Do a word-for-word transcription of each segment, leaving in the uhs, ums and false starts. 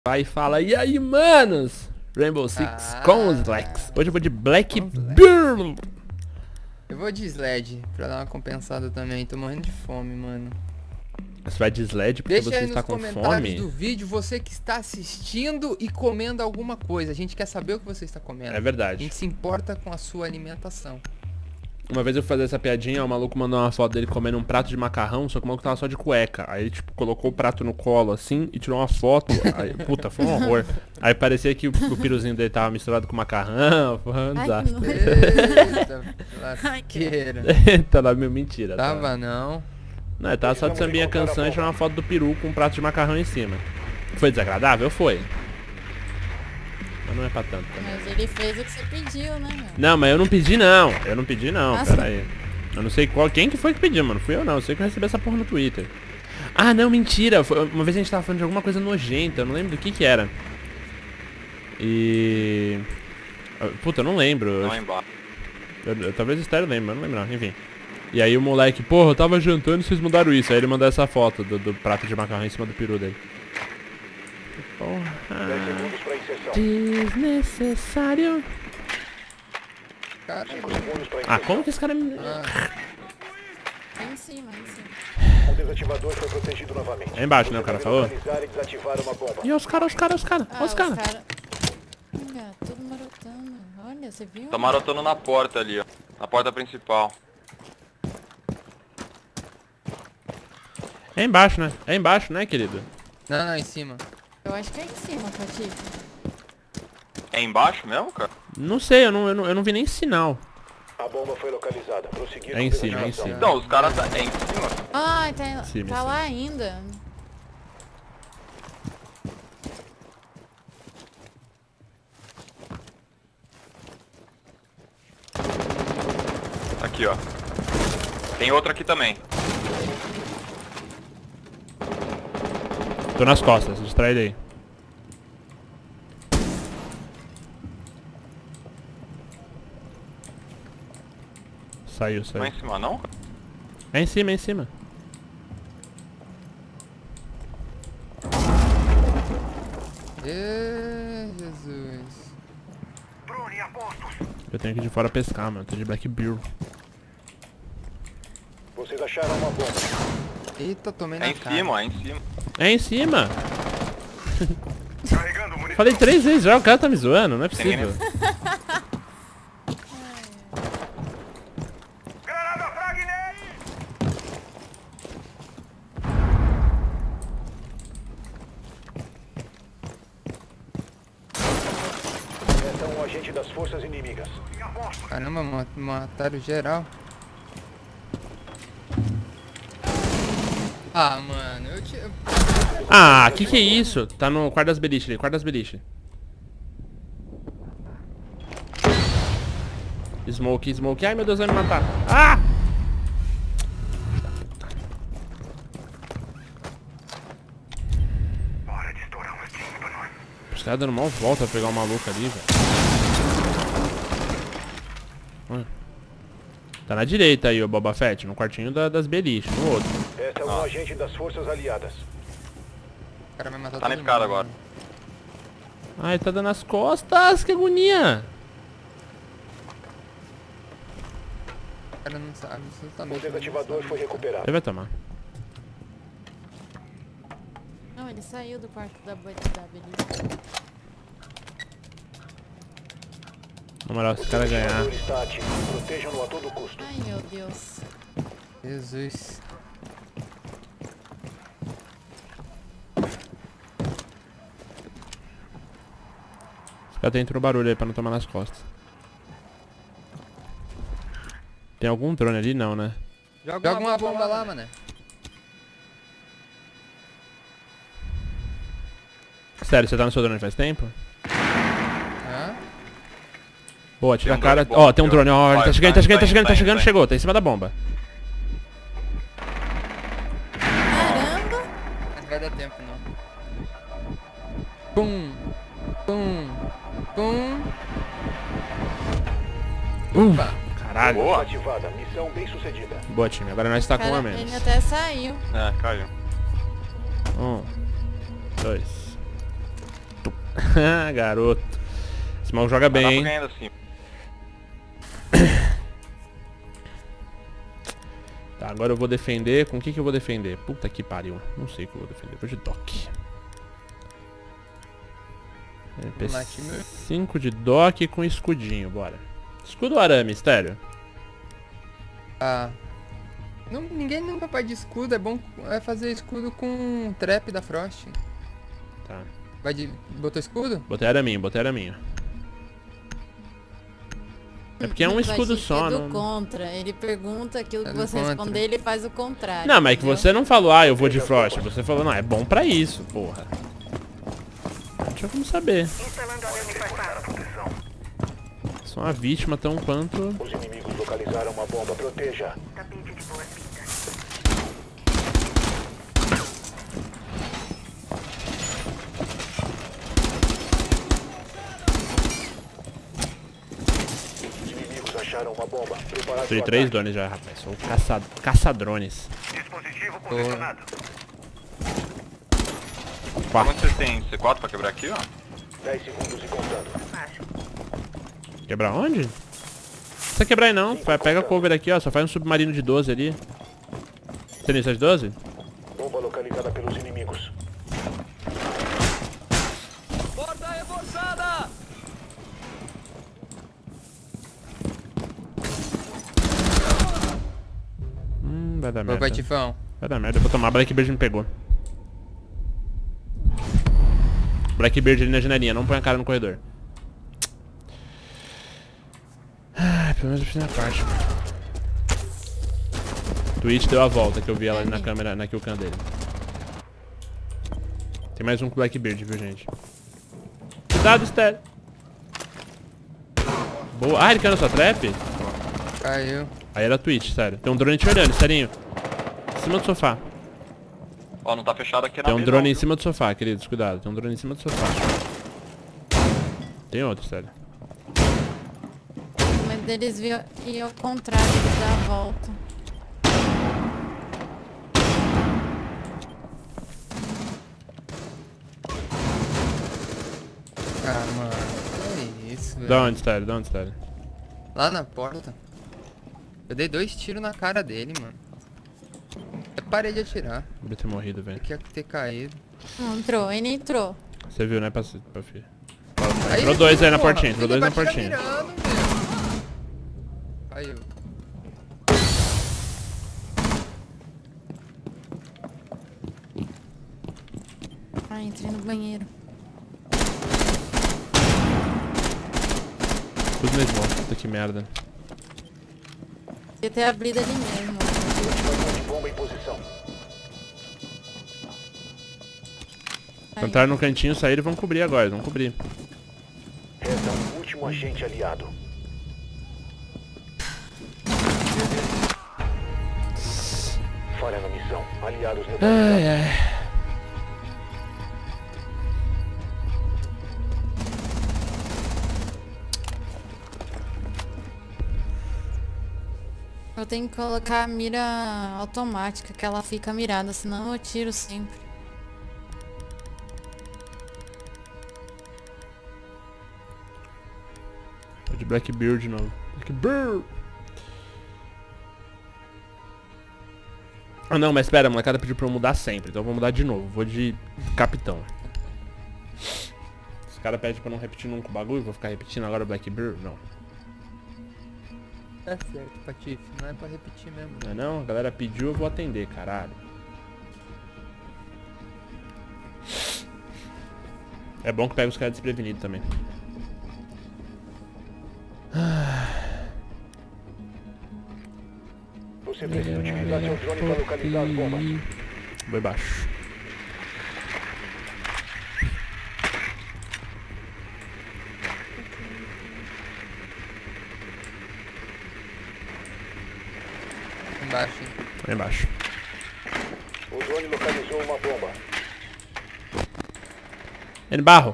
Vai e fala, e aí, manos? Rainbow Six Ah, com os Lex. Hoje eu vou de Black Bear. Eu vou de Sled, pra dar uma compensada também. Tô morrendo de fome, mano. Você vai de Sled porque Deixa você aí está nos com comentários fome? do vídeo você que está assistindo e comendo alguma coisa. A gente quer saber o que você está comendo. É A verdade. gente se importa com a sua alimentação. Uma vez eu fui fazer essa piadinha, o maluco mandou uma foto dele comendo um prato de macarrão, só que o maluco tava só de cueca. Aí ele, tipo, colocou o prato no colo, assim, e tirou uma foto. Aí, puta, foi um horror. Aí parecia que o, o piruzinho dele tava misturado com macarrão, foi um desastre. Eita, lasqueira. Tá lá, meu, mentira. Tá. Tava não. Não, ele tava só de sambinha canção e tirou uma foto do peru com um prato de macarrão em cima. Foi desagradável? Foi. Mas não é pra tanto também. Mas ele fez o que você pediu, né, meu? Não, mas eu não pedi não. Eu não pedi não, Nossa. pera aí. Eu não sei qual, quem que foi que pediu, mano. Fui eu não, eu sei que eu recebi essa porra no Twitter. Ah, não, mentira. Foi, uma vez a gente tava falando de alguma coisa nojenta, eu não lembro do que que era. E... Puta, eu não lembro. Não, eu, embaixo. eu, eu, talvez o Estéreo lembre, mas eu não lembro não, enfim. E aí o moleque, porra, eu tava jantando e vocês mudaram isso. Aí ele mandou essa foto do, do prato de macarrão em cima do peru dele. Porra. Desnecessário. Cara, Ah, como que esse cara me... ah, Em cima, em cima. O desativador foi protegido novamente. É embaixo, né, o cara falou? Localizar e desativar uma bomba. E os caras, os caras, os caras, Ah, os caras. cara... Olha, tudo marotando. Olha, você viu? Tá marotando na porta ali, ó. Na porta principal. É embaixo, né? É embaixo, né, querido? não, não, em cima. Eu acho que é em cima, Patife. É embaixo mesmo, cara? Não sei, eu não, eu não, eu não vi nem sinal. A bomba foi localizada. Prosseguir É com em cima, é em desativação. cima. Então, os caras tá... É em cima? Ai, tá, Sim, tá sim. lá ainda. Aqui, ó. Tem outro aqui também. Tô nas costas, distrai ele aí. Saiu, Não é saiu. em cima, não? É em cima, é em cima. Ê, Jesus. Eu tenho que ir de fora pescar, mano. Eu tô de Black Bear. Vocês acharam uma bomba. Eita, tomei na É em cara. cima, ó. É em cima. É em cima. Falei três vezes já, o cara tá me zoando, não é Tem nem- possível. Essa é um agente das forças inimigas. Caramba, ma- mataram geral. Ah, mano, eu te... eu- Ah, que que é isso? Tá no quarto das beliches ali, quarto das beliches. Smoke, smoke. Ai, meu Deus, vai me matar. Ah! Os caras dando mal volta pra pegar o maluco ali, velho. Olha. Tá na direita aí, o Boba Fett, no quartinho da- das beliches, no outro. Essa é um agente das forças aliadas. O cara vai matar Tá todo nesse cara mundo. agora. Ai, tá dando as costas, que agonia. O cara não sabe, O absolutamente. desativador foi recuperado. Ele vai tomar. Não, ele saiu do quarto da boia da Belisa. Na moral, se o cara O ganhar. desativador está ativo. Protejam-no a todo custo. Ai, meu Deus. Jesus. Os caras tentam no barulho aí pra não tomar nas costas. Tem algum drone ali? Não, né? Joga uma bomba lá, mano. Sério, você tá no seu drone faz tempo? Hã? Boa, tira a Tem um cara. drone Ó, bom tem um aqui, ó. drone, ó. Ele tá Vai, chegando, tá vai, chegando, tá vai, chegando, tá vai, chegando, vai. chegou, tá em cima da bomba. Caramba! Não vai dar tempo, não. Pum. Pum. Pum. Uh, Opa. caralho. Boa. Ativada. Missão bem sucedida. Boa, time. Agora nós tá com um a Cara, menos. ele até saiu. É, caiu. Um, dois. Garoto. Esse maluco joga Mas dá bem, pra hein? ganhar assim. Tá, agora eu vou defender. Com o que que eu vou defender? Puta que pariu. Não sei o que eu vou defender. Vou de dock. Vamos lá, time. cinco de dock com escudinho, bora. Escudo ou arame, estéreo? Ah. Não, ninguém nunca faz de escudo, é bom é fazer escudo com trap da Frost. Tá. Vai de. Botou escudo? Botei araminho, botei araminho. É porque é um Mas escudo acho que só, é do não... contra. Ele pergunta aquilo É que do você contra. responder, ele faz o contrário. Não, mas é que entendeu? você não falou, ah, eu vou de Frost. Você falou, não, é bom pra isso, porra. Não tinha como saber. Sou uma vítima tão quanto... Os inimigos localizaram uma bomba. Proteja. Os inimigos acharam uma bomba. Preparado Destruí para três ataque. drones já, rapaz. Sou caça... caçadrones. Boa. Quatro. Quanto você tem? C quatro pra quebrar aqui, ó? dez segundos e contando. Quebrar onde? Não precisa quebrar aí não. Vai- Pega cover aqui, ó. Só faz um submarino de doze ali. Tem isso de doze? Bomba localizada pelos inimigos. Hum, vai dar Boa, merda. Patifão. Vai dar merda. Eu vou tomar. Blackbeard me pegou. Blackbeard ali na janelinha. Não põe a cara no corredor. Ah, pelo menos eu fiz minha parte. Twitch deu a volta que eu vi ela ali na câmera, na killcam dele. Tem mais um com Blackbeard, viu, gente? Cuidado, Esther. Boa. Ah, ele caiu na sua trap? Caiu. Aí era Twitch, sério. Tem um drone te olhando, Esterinho. Em cima do sofá. Ó, não tá fechado aqui na Tem um mesa, drone não, em viu? cima do sofá, queridos. Cuidado. Tem um drone em cima do sofá. Tem outro, sério. Mas eles viam e ao contrário, eles dão a volta. Ah, mano. Que isso, velho. Da onde, sério? Da onde, sério? Lá na porta. Eu dei dois tiros na cara dele, mano. Eu parei de atirar. Devia ter morrido, velho. Tinha que ter caído. Não entrou, ele entrou. Você viu, né, pra, pra filho? Aí Entrou ele dois viu, aí na porra. portinha, entrou Ele dois na vai ficar portinha. mirando, meu. Caiu. Ai, entrei no banheiro. Tudo mesmo, puta que merda. Devia ter abrido ali mesmo. Ativação de bomba em posição. Aí. Entraram no cantinho, saíram e vão cobrir agora, vão cobrir. Resta um último agente aliado. Falha na missão. Aliados neutralizados. Ai, ai. Eu tenho que colocar a mira automática, que ela fica mirada, senão eu tiro sempre. Tô de Blackbeard de novo. Blackbeard! Ah não, mas espera, a molecada pediu pra eu mudar sempre, então eu vou mudar de novo. Vou de capitão. Os caras pedem pra não repetir nunca o bagulho, vou ficar repetindo agora o Blackbeard? Não. Tá certo, Patife. Não é pra repetir mesmo. Não é não? A galera pediu, eu vou atender, caralho. É bom que pega os caras desprevenidos também. Você precisa utilizar seu drone para localizar as bombas. Vou embaixo. Embaixo, hein? Vou embaixo. O drone localizou uma bomba. N barro.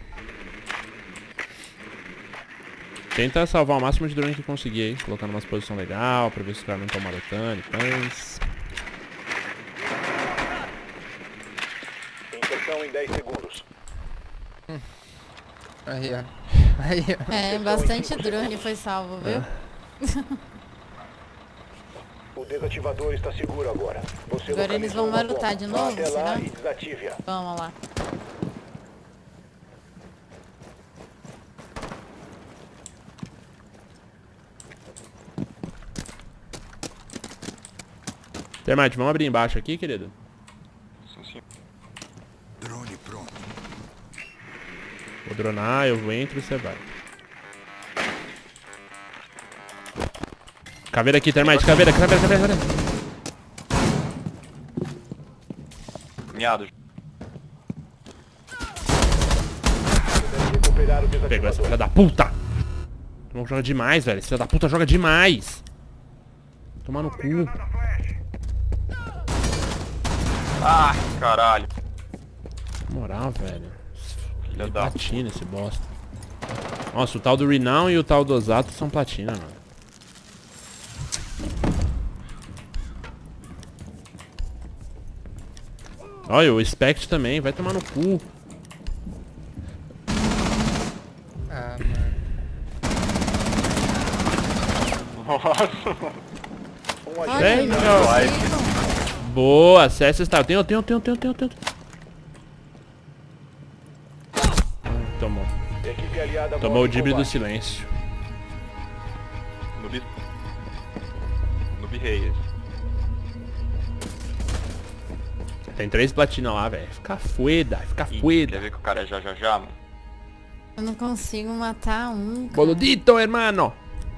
Tenta salvar o máximo de drone que conseguir aí. Colocar numa posição legal, pra ver se os caras não estão marotando e pães. Inserção em dez segundos. Aí, ó. Aí, ó. É, bastante drone foi salvo, viu? O desativador está seguro agora. Você Agora eles vão localizou uma marotar bomba. de Vá novo, até lá será? e desative-a. Vamos lá. Termite, vamos abrir embaixo aqui, querido? Sim, sim. Drone pronto. Vou dronar, eu entro e você vai. Caveira aqui, Termite, caveira, caveira, caveira, caveira. Miado. Deve recuperar o Pegou essa desativador. filha da puta! Não joga demais, velho. Esse filho da puta joga demais. Tomar no cu. Ah, caralho. Na moral, velho. Filha Ele da... platina esse bosta. Nossa, o tal do Renown e o tal do Osato são platina, mano. Olha, o Spect também, vai tomar no cu. Ah, mano. Nossa. Um Olha, agente não Venga. consigo. Boa, acessa está. Tenho, tenho, tenho, tenho, tenho, tenho. Ah, tomou. equipe aliada Tomou o morre em dibre do combate. silêncio. Noob... Noob Reis. Tem três platinas lá, velho. Fica fueda, fica Ih, quer fueda. ver que o cara é já já já, mano? Eu não consigo matar um, cara. Boludito, hermano.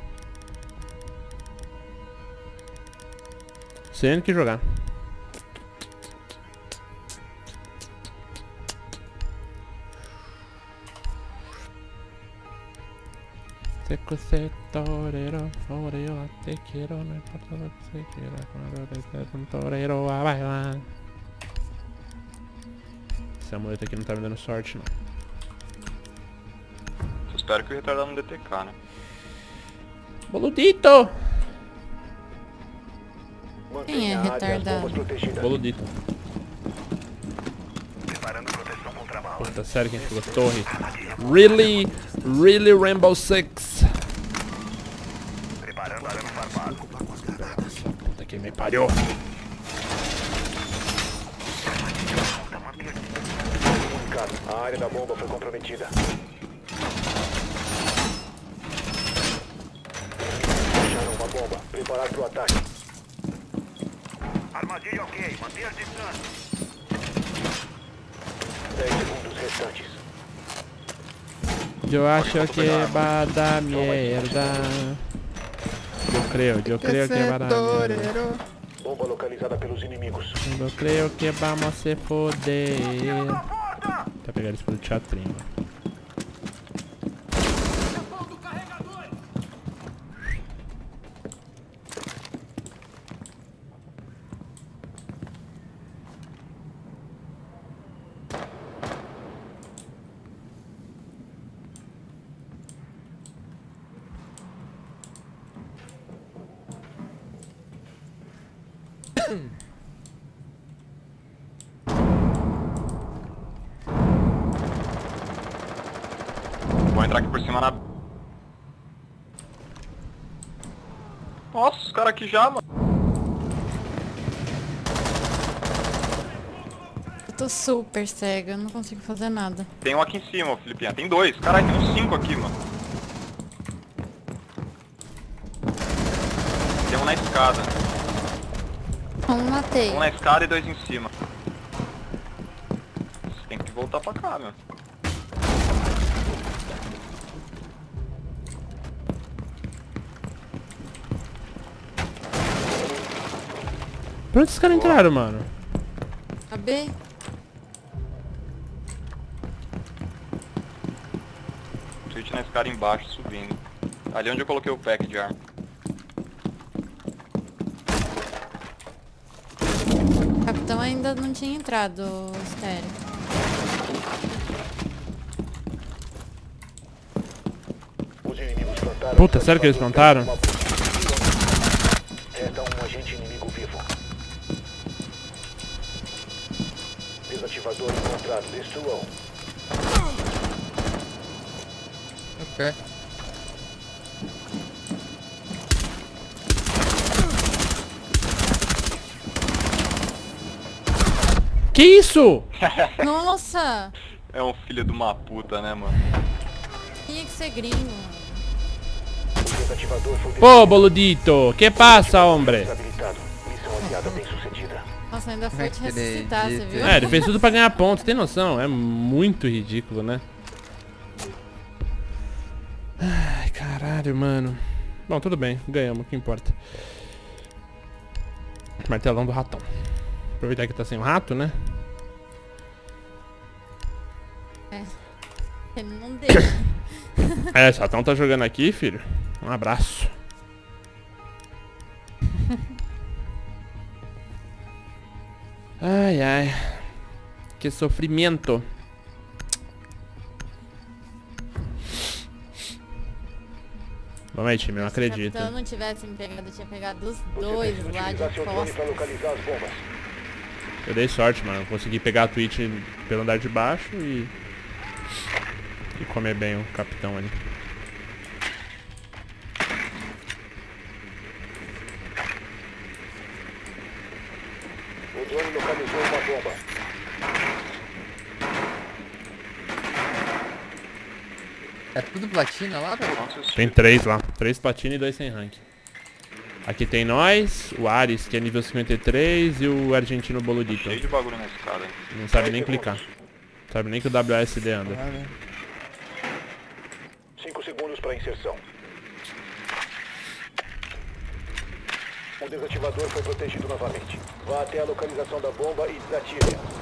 Sem que jogar. Seco se torero, torero, te quiero, no importa lo que se quiera, cuando te un torero a bailar. Esse amuleto aqui não tá me dando sorte, não. Só espero que o retardado não D T K, né? Boludito! Mantenha Quem é a área e as retardado? bombas protegidas. Boludito. Preparando proteção contra bala. Puta, sério que a gente pegou torre? Really? Really, Rainbow Six? Preparando arame farpado. Puta que me pariu. Comunicado. A área da bomba foi comprometida. Acharam uma bomba. Preparar para o ataque. Armadilha ok. Mantenha a distância. dez segundos restantes. Eu acho que va da mierda. Eu creio, eu creio que va da mierda. Torero. Bomba localizada pelos inimigos. Eu creio que vamos se foder. Tá pegando isso pelo teatrinho. Vou entrar aqui por cima na... Nossa, os caras aqui já, mano. Eu tô super cega, eu não consigo fazer nada. Tem um aqui em cima, ô Filipinha. Tem dois. Caralho, tem uns cinco aqui, mano. Tem um na escada. Um matei. Um na escada e dois em cima. Você tem que voltar pra cá, meu. Pra onde esses caras entraram, mano? Acabei. Switch na escada embaixo, subindo. Ali onde eu coloquei o pack de arma. O capitão ainda não tinha entrado, Estéreo. Os inimigos plantaram. Puta, sério que eles plantaram? Resta um agente inimigo vivo. Desativador encontrado. Destruam. Pé. Que isso? Nossa! É um filho de uma puta, né, mano? Tinha que ser gringo. O desativador foi Pô, boludito, que passa, hombre? desabilitado. Missão aliada bem sucedida. Nossa, ainda foi te Acredito. ressuscitar, você viu? É, ele fez tudo pra ganhar pontos, tem noção? É muito ridículo, né? Ai, caralho, mano. Bom, tudo bem, ganhamos, o que importa. Martelão do ratão. Aproveitar que tá sem o rato, né? Ele não deixa. É, esse ratão tá jogando aqui, filho. Um abraço. Ai, ai. Que sofrimento. Vamos aí, time, eu não Se o acredito. capitão não tivesse me pegado, eu tinha pegado os Você dois precisa lá de utilizar seu drone costas. para localizar as bombas. Eu dei sorte, mano. Eu consegui pegar a Twitch pelo andar de baixo e... E comer bem o capitão ali. O drone localizou uma bomba. É tudo platina lá, velho? Nossa, Tem três lá. Três platina e dois sem rank. Aqui tem nós, o Ares, que é nível cinquenta e três, e o argentino boludito. cheio de bagulho nessa escada. hein? Não sabe nem clicar. Sabe nem que o W A S D anda. Ah, velho. Cinco segundos para inserção. O desativador foi protegido novamente. Vá até a localização da bomba e desative-a.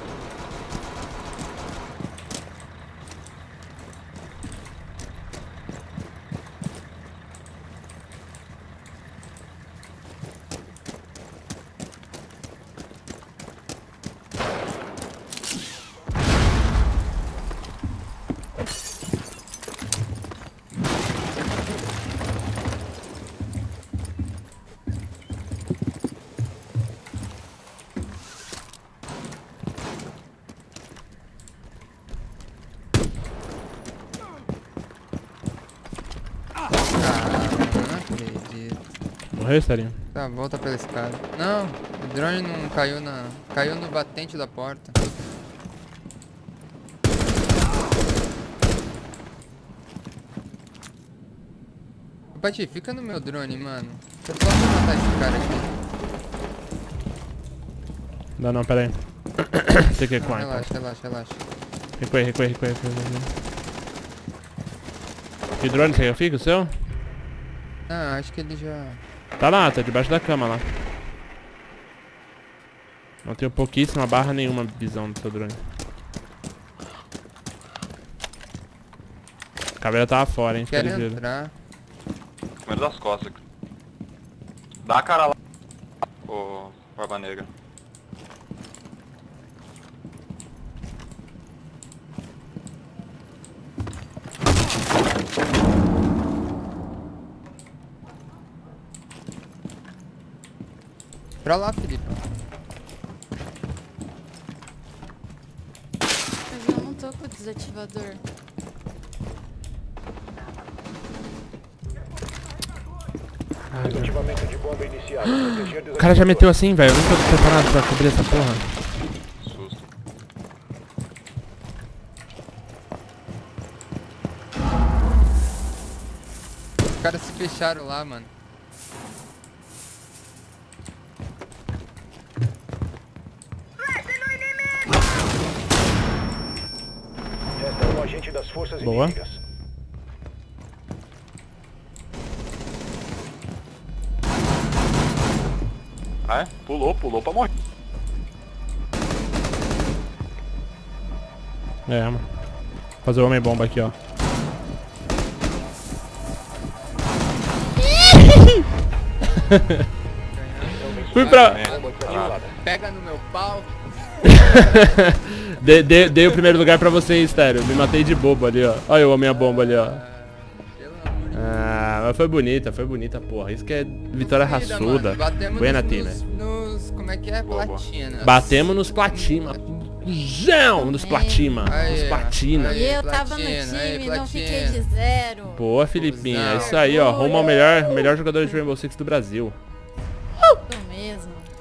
Não acredito. Morreu, Starinho? Tá, volta pela escada. Não, o drone não caiu na... Caiu no batente da porta. Ô, Pati, fica no meu drone, mano. Eu só vou matar esse cara aqui. Não, não, pera aí. Tem que Não, recuar, então. relaxa, relaxa, relaxa. Recue, recue, recue, recue. Que drone você fica, o seu? Ah, acho que ele já... Tá lá, tá debaixo da cama lá. Não tenho pouquíssima barra nenhuma visão do seu drone. A caveira tava fora, hein? Fica Quero ligeiro. entrar. Primeiro das costas. Dá a cara lá. Ô, Barba Negra. Pra lá, Felipe. Mas eu não tô com o desativador. Desativamento de bomba iniciado. Proteger O cara já meteu assim, velho. Eu não tô preparado pra cobrir essa porra. Susto. Os caras se fecharam lá, mano. Resta um agente das forças Boa. inimigas. Ah, é? Pulou, pulou pra morrer. É, mano. Fazer o homem bomba aqui, ó. Fui pra... Bomba desativada. Pega no meu pau. Dei, dei, dei o primeiro lugar pra você, Estéreo. Me matei de bobo ali, ó. Olha eu, a minha bomba ali, ó. Ah, pelo amor de Ah, mas foi bonita, foi bonita, porra. Isso que é vitória Deus. raçuda. Mano, batemos Buena nos, time. nos, nos... Como é que é? Boa, boa. Platina. Batemos nos platina. Zão! Nos platina. Aí, Nos ó. platina. E eu tava no platina, aí, time, não platina. fiquei de zero. Boa, Filipinho. É Cusão. isso aí, ó. Rumo ao melhor, melhor jogador de Rainbow Six do Brasil. Isso mesmo.